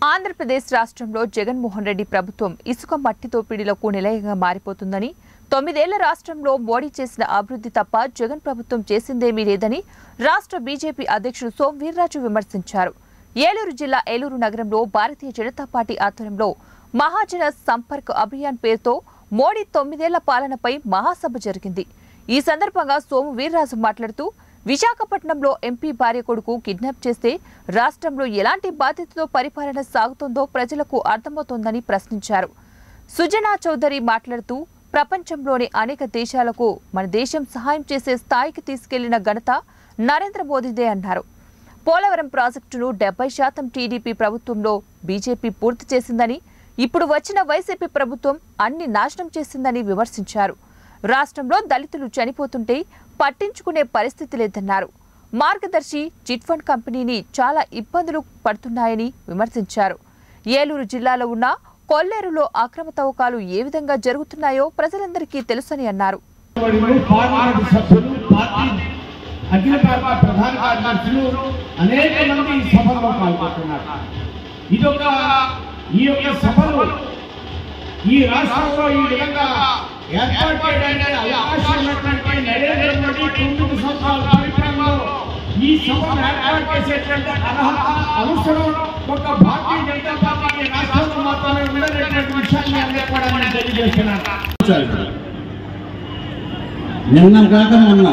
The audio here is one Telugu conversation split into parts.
ఆంధ్రప్రదేశ్ రాష్ట్రంలో జగన్మోహన్ రెడ్డి ప్రభుత్వం ఇసుక మట్టి దోపిడీలకు నిలయంగా మారిపోతుందని, 9 ఏళ్ల రాష్ట్రంలో మోడీ చేసిన అభివృద్ధి తప్ప జగన్ ప్రభుత్వం చేసిందేమీ లేదని రాష్ట్ర బీజేపీ అధ్యక్షుడు సోము వీర్రాజు విమర్శించారు. ఏలూరు జిల్లా ఏలూరు నగరంలో భారతీయ జనతా పార్టీ ఆధ్వర్యంలో మహాజన సంపర్క్ అభియాన్ పేరుతో మోడీ 9 ఏళ్ల పాలనపై మహాసభ జరిగింది. ఈ సందర్భంగా సోము వీర్రాజు మాట్లాడుతూ, విశాఖపట్నంలో ఎంపీ భార్య కొడుకు కిడ్నాప్ చేస్తే రాష్ట్రంలో ఎలాంటి బాధ్యతతో పరిపాలన సాగుతుందో ప్రజలకు అర్థమవుతోందని ప్రశ్నించారు. సుజనా చౌదరి మాట్లాడుతూ, ప్రపంచంలోని అనేక దేశాలకు మన దేశం సహాయం చేసే స్థాయికి తీసుకెళ్లిన ఘనత నరేంద్ర మోదీదే అన్నారు. పోలవరం ప్రాజెక్టును 70% టీడీపీ ప్రభుత్వంలో బీజేపీ పూర్తి చేసిందని, ఇప్పుడు వచ్చిన వైసీపీ ప్రభుత్వం అన్ని నాశనం చేసిందని విమర్శించారు. రాష్ట్రంలో దళితులు చనిపోతుంటే పట్టించుకునే పరిస్థితి లేదన్నారు. మార్గదర్శి చిట్ ఫండ్ కంపెనీని చాలా ఇబ్బందులు పడుతున్నాయని విమర్శించారు. ఏలూరు జిల్లాలో ఉన్న కొల్లేరులో అక్రమ తవ్వకాలు ఏ విధంగా జరుగుతున్నాయో ప్రజలందరికీ తెలుసని అన్నారు. ఏర్పాటు చేయడానికి అవకాశం ఉన్నటువంటి నరేంద్ర మోడీ 9 సంవత్సరాల పరిపాలనలో ఈ సభను ఏర్పాటు చేసేటువంటి అర్హత అవసరం ఒక భారతీయ జనతా పార్టీకి రాష్ట్రంలో మాత్రమే ఉండేటువంటి విషయాన్ని అందరూ కూడా నేను తెలియజేస్తున్నాను. నిన్న కాక మొన్న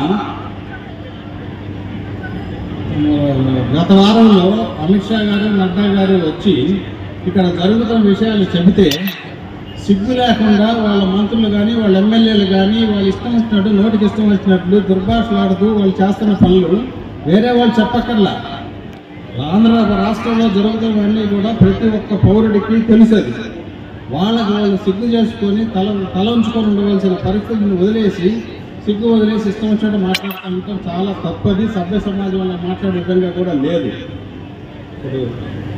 గత వారంలో అమిత్ షా గారు నడ్డా గారు వచ్చి ఇక్కడ జరుగుతున్న విషయాలు చెబితే సిగ్గు లేకుండా వాళ్ళ మంత్రులు కానీ వాళ్ళ ఎమ్మెల్యేలు కానీ వాళ్ళు ఇష్టం వచ్చినట్టు నోటికి ఇష్టం వచ్చినట్లు దుర్భాషలాడుతూ వాళ్ళు చేస్తున్న పనులు వేరే వాళ్ళు చెప్పక్కర్లా. ఆంధ్ర రాష్ట్రంలో జరుగుతున్నవన్నీ కూడా ప్రతి ఒక్క పౌరుడికి తెలుసది. వాళ్ళు సిగ్గు చేసుకొని తల ఉంచుకొని ఉండవలసిన పరిస్థితిని వదిలేసి సిగ్గు వదిలేసి ఇష్టం వచ్చినట్టు మాట్లాడుతుండటం చాలా తప్పది. సభ్య సమాజంలో మాట్లాడే విధంగా కూడా లేదు.